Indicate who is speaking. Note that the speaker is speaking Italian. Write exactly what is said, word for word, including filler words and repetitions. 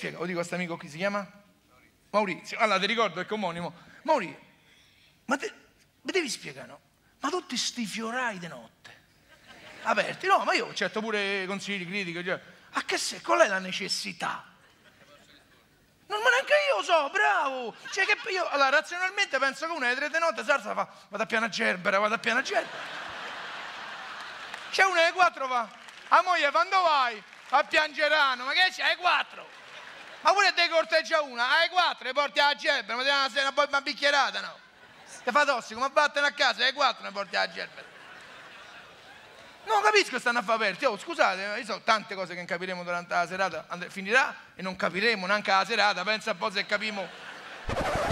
Speaker 1: spiega? Lo dico a questo amico qui, si chiama? Maurizio. Allora ti ricordo il comonimo. Maurizio, ma te, mi devi spiegare, no? Ma tutti sti fiorai di notte aperti? No, ma io certo pure consigli, critiche, cioè, a che se, qual è la necessità? Non, ma neanche io so, bravo! Cioè che io, allora, razionalmente penso che una alle tre di notte si alza fa, vado a piana Gerbera, vado a piana Gerbera. C'è una alle quattro fa, a moglie quando vai? A Piangerano, ma che c'è? Alle quattro? Ma pure te corteggia una, alle quattro le porti alla Gerbera, ma ti dà una, una, una bicchierata, no? Ti fa tossico, ma vattene a casa, alle quattro ne porti alla Gerbera. Non capisco, stanno a fare aperti. Oh, scusate, io so tante cose che non capiremo durante la serata, finirà e non capiremo neanche la serata, pensa un po' se capimo